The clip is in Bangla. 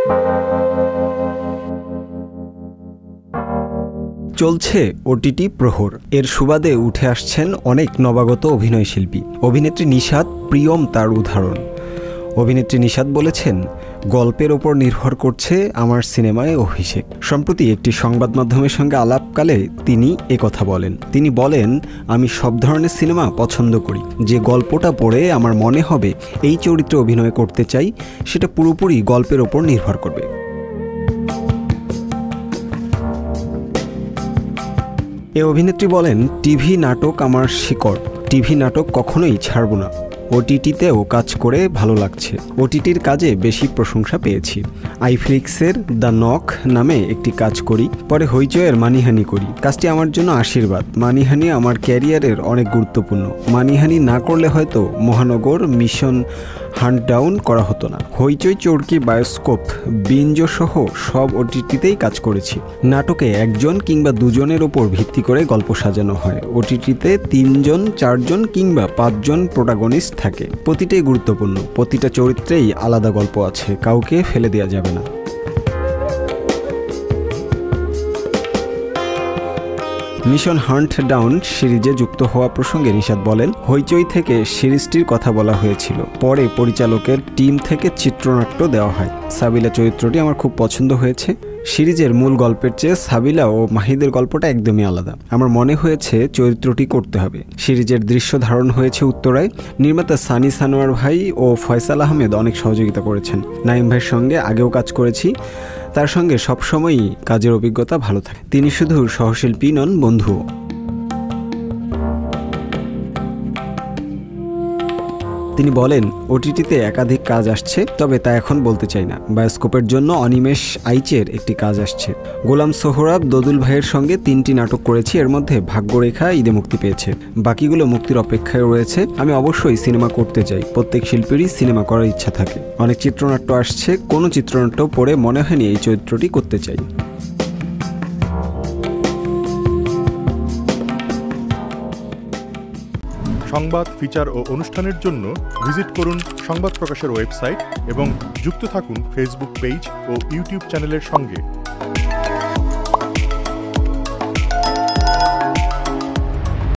চলছে ওটিটি প্রহর। এর সুবাদে উঠে আসছেন অনেক নবাগত অভিনয়শিল্পী। অভিনেত্রী নিশাত প্রিয়ম তার উদাহরণ। অভিনেত্রী নিশাত বলেছেন, গল্পের ওপর নির্ভর করছে আমার সিনেমায় অভিষেক। সম্প্রতি একটি সংবাদ মাধ্যমের সঙ্গে আলাপকালে তিনি একথা বলেন। তিনি বলেন, আমি সব ধরনের সিনেমা পছন্দ করি। যে গল্পটা পড়ে আমার মনে হবে এই চরিত্রে অভিনয় করতে চাই, সেটা পুরোপুরি গল্পের ওপর নির্ভর করবে। এ অভিনেত্রী বলেন, টিভি নাটক আমার শিকড়। টিভি নাটক কখনোই ছাড়ব না। ওটিটিতেও কাজ করে ভালো লাগছে। ওটিটির কাজে বেশি প্রশংসা পেয়েছি। আইফ্লিক্সের দ্য নক নামে একটি কাজ করি, পরে হইচয়ের মানিহানি করি। কাজটি আমার জন্য আশীর্বাদ। মানিহানি আমার ক্যারিয়ারের অনেক গুরুত্বপূর্ণ। মানিহানি না করলে হয়তো মহানগর, মিশন হান্ট ডাউন করা হতো না। হইচই, চরকি, বায়োস্কোপ, বিঞ্জ সহ সব ওটিটিতেই কাজ করেছি। নাটকে একজন কিংবা দুজনের ওপর ভিত্তি করে গল্প সাজানো হয়। ওটিটিতে 3 জন, 4 জন কিংবা 5 জন প্রোটাগনিস্ট থাকে। প্রতিটাই গুরুত্বপূর্ণ। প্রতিটা চরিত্রেই আলাদা গল্প আছে, কাউকে ফেলে দেওয়া যাবে না। মিশন হান্ট ডাউন সিরিজে যুক্ত হওয়া প্রসঙ্গে নিশাত বলেন, হইচই থেকে সিরিজটির কথা বলা হয়েছিল। পরে পরিচালকের টিম থেকে চিত্রনাট্য দেওয়া হয়। সাবিলা চরিত্রটি আমার খুব পছন্দ হয়েছে। সিরিজের মূল গল্পের চেয়ে সাবিলা ও মাহিদের গল্পটা একদমই আলাদা। আমার মনে হয়েছে চরিত্রটি করতে হবে। সিরিজের দৃশ্য ধারণ হয়েছে উত্তরায়। নির্মাতা সানি সানোয়ার ভাই ও ফয়সাল আহমেদ অনেক সহযোগিতা করেছেন। নাইম ভাইয়ের সঙ্গে আগেও কাজ করেছি। তার সঙ্গে সবসময়ই কাজের অভিজ্ঞতা ভালো থাকে। তিনি শুধু সহশিল্পী নন, বন্ধুও। তিনি বলেন, ওটিটিতে একাধিক কাজ আসছে, তবে তা এখন বলতে চাই না। বায়োস্কোপের জন্য অনিমেষ আইচের একটি কাজ আসছে। গোলাম সোহরাব, দদুল ভাইয়ের সঙ্গে 3টি নাটক করেছি। এর মধ্যে ভাগ্যরেখা ঈদে মুক্তি পেয়েছে, বাকিগুলো মুক্তির অপেক্ষায় রয়েছে। আমি অবশ্যই সিনেমা করতে চাই। প্রত্যেক শিল্পীরই সিনেমা করার ইচ্ছা থাকে। অনেক চিত্রনাট্য আসছে, কোনো চিত্রনাট্য পড়ে মনে হয়নি এই চরিত্রটি করতে চাই। সংবাদ, ফিচার ও অনুষ্ঠানের জন্য ভিজিট করুন সংবাদ প্রকাশের ওয়েবসাইট এবং যুক্ত থাকুন ফেসবুক পেজ ও ইউটিউব চ্যানেলের সঙ্গে।